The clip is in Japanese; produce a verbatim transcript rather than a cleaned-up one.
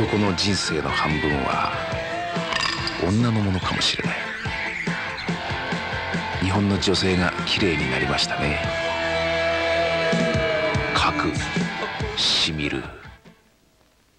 男の人生の半分は女のものかもしれない。日本の女性が綺麗になりましたね。かくしみる。